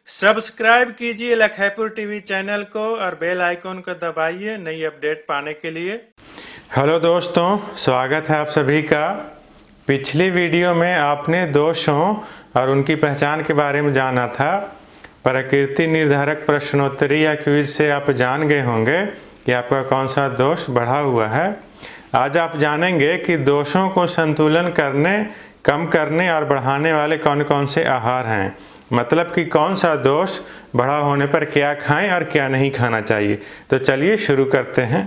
Subscribe कीजिए लखैपुर TV channel को और बेल आइकॉन को दबाइए नई अपडेट पाने के लिए। हेलो दोस्तों, स्वागत है आप सभी का। पिछली वीडियो में आपने दोषों और उनकी पहचान के बारे में जाना था। प्रकृति निर्धारक प्रश्नोत्तरी या क्विज से आप जान गए होंगे कि आपका कौन सा दोष बढ़ा हुआ है। आज आप जानेंगे कि दोषों को संतुलन करने, कम करने और बढ़ाने वाले कौन कौन से आहार हैं। मतलब कि कौन सा दोष बढ़ा होने पर क्या खाएं और क्या नहीं खाना चाहिए। तो चलिए शुरू करते हैं।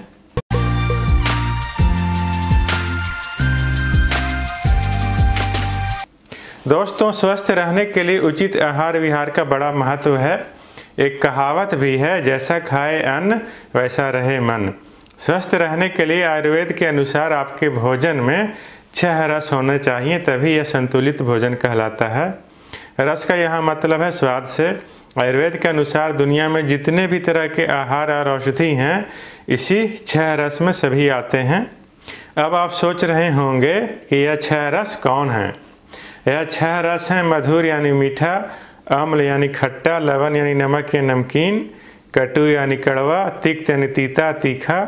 दोस्तों, स्वस्थ रहने के लिए उचित आहार विहार का बड़ा महत्व है। एक कहावत भी है, जैसा खाए अन्न वैसा रहे मन। स्वस्थ रहने के लिए आयुर्वेद के अनुसार आपके भोजन में 6 रस होने चाहिए, तभी यह संतुलित भोजन कहलाता है। रस का यहाँ मतलब है स्वाद से। आयुर्वेद के अनुसार दुनिया में जितने भी तरह के आहार और औषधि हैं, इसी 6 रस में सभी आते हैं। अब आप सोच रहे होंगे कि यह 6 रस कौन हैं। यह 6 रस हैं: मधुर यानी मीठा, अम्ल यानी खट्टा, लवण यानी नमक या नमकीन, कटु यानी कड़वा, तिक्त यानी तीता तीखा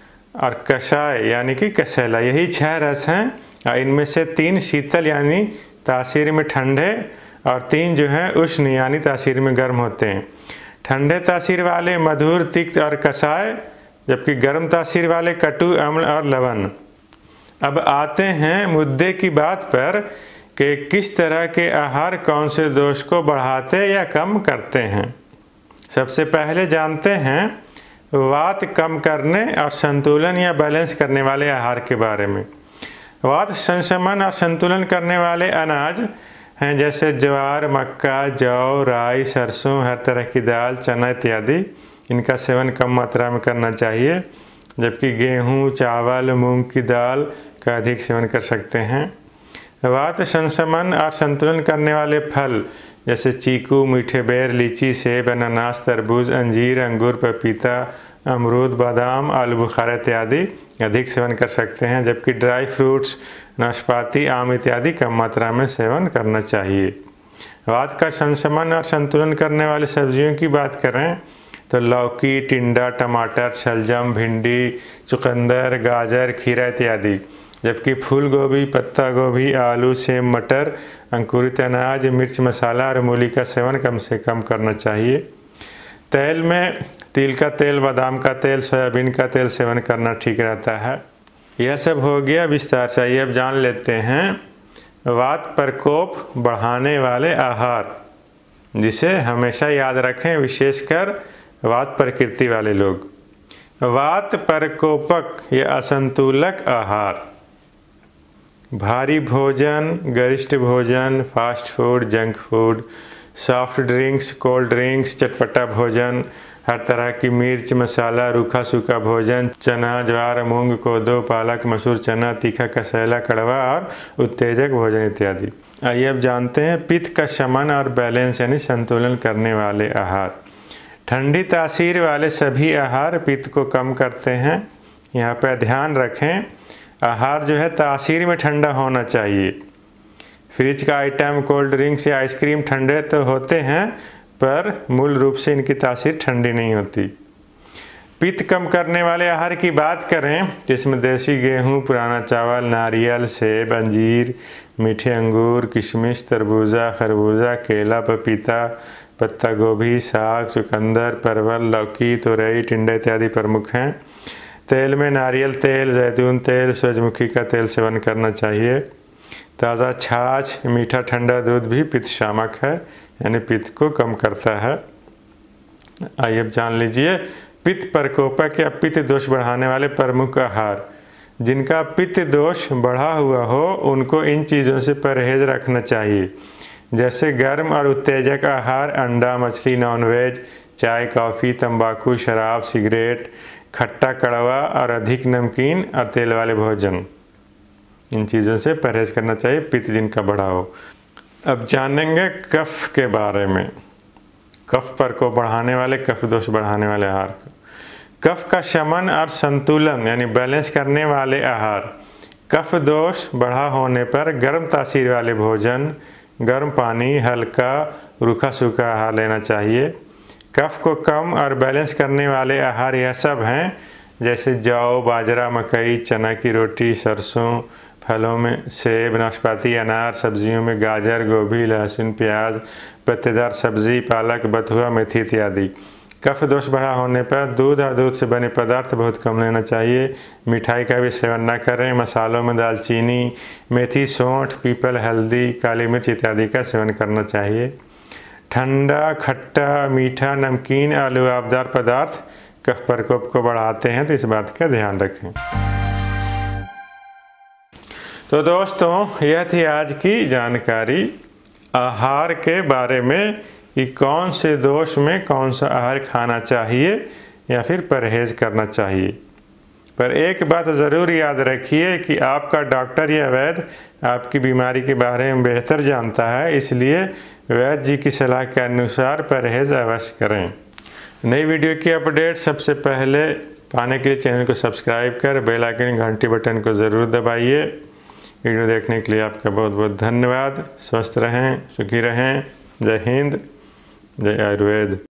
और कषाय यानी कि कसैला। यही 6 रस हैं। इनमें से 3 शीतल यानी तासीर में ठंडे और 3 जो हैं उष्ण यानी तासीर में गर्म होते हैं। ठंडे तासीर वाले मधुर, तिक्त और कषाय, जबकि गर्म तासीर वाले कटु, अम्ल और लवण। अब आते हैं मुद्दे की बात पर कि किस तरह के आहार कौन से दोष को बढ़ाते या कम करते हैं। सबसे पहले जानते हैं वात कम करने और संतुलन या बैलेंस करने वाले आहार के बारे में। वात संशमन और संतुलन करने वाले अनाज हैं जैसे ज्वार, मक्का, जौ, राई, सरसों, हर तरह की दाल, चना इत्यादि। इनका सेवन कम मात्रा में करना चाहिए, जबकि गेहूँ, चावल, मूंग की दाल का अधिक सेवन कर सकते हैं। वात संशमन और संतुलन करने वाले फल जैसे चीकू, मीठे बेर, लीची, सेब, अनानास, तरबूज, अंजीर, अंगूर, पपीता, अमरूद, बादाम, आलू बुखारा इत्यादि अधिक सेवन कर सकते हैं, जबकि ड्राई फ्रूट्स, नाशपाती, आम इत्यादि कम मात्रा में सेवन करना चाहिए। वात का संशमन और संतुलन करने वाली सब्जियों की बात करें तो लौकी, टिंडा, टमाटर, शलजम, भिंडी, चुकंदर, गाजर, खीरा इत्यादि, जबकि फूल गोभी, पत्ता गोभी, आलू, सेम, मटर, अंकुरित अनाज, मिर्च मसाला और मूली का सेवन कम से कम करना चाहिए। तेल में तिल का तेल, बादाम का तेल, सोयाबीन का तेल सेवन करना ठीक रहता है। यह सब हो गया विस्तार से। आइए अब जान लेते हैं वात प्रकोप बढ़ाने वाले आहार, जिसे हमेशा याद रखें, विशेषकर वात प्रकृति वाले लोग। वात प्रकोपक या असंतुलक आहार: भारी भोजन, गरिष्ठ भोजन, fast food, junk food, soft drinks, cold drinks, चटपटा भोजन, हर तरह की मिर्च मसाला, रूखा सूखा भोजन, चना, ज्वार, मूंग, कोदो, पालक, मसूर, चना, तीखा, कसैला, कड़वा और उत्तेजक भोजन इत्यादि। आइए अब जानते हैं पित्त का शमन और बैलेंस यानी संतुलन करने वाले आहार। ठंडी तासीर वाले सभी आहार पित्त को कम करते हैं। यहाँ पर ध्यान रखें, आहार जो है तासीर में ठंडा होना चाहिए। फ्रिज का आइटम, कोल्ड ड्रिंक्स या आइसक्रीम ठंडे तो होते हैं, पर मूल रूप से इनकी तासीर ठंडी नहीं होती। पित्त कम करने वाले आहार की बात करें जिसमें देसी गेहूँ, पुराना चावल, नारियल, सेब, अंजीर, मीठे अंगूर, किशमिश, तरबूजा, खरबूजा, केला, पपीता, पत्ता गोभी, साग, चुकंदर, परवल, लौकी, तुरई, टिंडा इत्यादि प्रमुख हैं। तेल में नारियल तेल, जैतून तेल, सूरजमुखी का तेल सेवन करना चाहिए। ताज़ा छाछ, मीठा ठंडा दूध भी पित्त शामक है, यानी पित्त को कम करता है। आइए अब जान लीजिए पित्त प्रकोपक या पित्त दोष बढ़ाने वाले प्रमुख आहार। जिनका पित्त दोष बढ़ा हुआ हो उनको इन चीज़ों से परहेज रखना चाहिए, जैसे गर्म और उत्तेजक आहार, अंडा, मछली, नॉनवेज, चाय, कॉफ़ी, तंबाकू, शराब, सिगरेट, खट्टा, कड़वा और अधिक नमकीन और तेल वाले भोजन। इन चीज़ों से परहेज करना चाहिए पित्त जिनका बढ़ा हो। अब जानेंगे कफ के बारे में। कफ प्रकोप बढ़ाने वाले, कफ दोष बढ़ाने वाले आहार। कफ का शमन और संतुलन यानी बैलेंस करने वाले आहार। कफ दोष बढ़ा होने पर गर्म तासीर वाले भोजन, गर्म पानी, हल्का रूखा सूखा आहार लेना चाहिए। कफ को कम और बैलेंस करने वाले आहार यह सब हैं, जैसे जौ, बाजरा, मकई, चना की रोटी, सरसों, फलों में सेब, नाशपाती, अनार, सब्जियों में गाजर, गोभी, लहसुन, प्याज, पत्तेदार सब्जी, पालक, बथुआ, मेथी इत्यादि। कफ दोष बढ़ा होने पर दूध और दूध से बने पदार्थ बहुत कम लेना चाहिए। मिठाई का भी सेवन न करें। मसालों में दालचीनी, मेथी, सौंठ, पीपल, हल्दी, काली मिर्च इत्यादि का सेवन करना चाहिए। ठंडा, खट्टा, मीठा, नमकीन, आलूआबदार पदार्थ कफ प्रकोप को बढ़ाते हैं, तो इस बात का ध्यान रखें। तो दोस्तों, यह थी आज की जानकारी आहार के बारे में कि कौन से दोष में कौन सा आहार खाना चाहिए या फिर परहेज करना चाहिए। पर एक बात ज़रूर याद रखिए कि आपका डॉक्टर या वैद्य आपकी बीमारी के बारे में बेहतर जानता है, इसलिए वैद्य जी की सलाह के अनुसार परहेज अवश्य करें। नई वीडियो की अपडेट सबसे पहले पाने के लिए चैनल को सब्सक्राइब कर बेल आइकन घंटी बटन को ज़रूर दबाइए। वीडियो देखने के लिए आपका बहुत बहुत धन्यवाद। स्वस्थ रहें, सुखी रहें। जय हिंद, जय आयुर्वेद।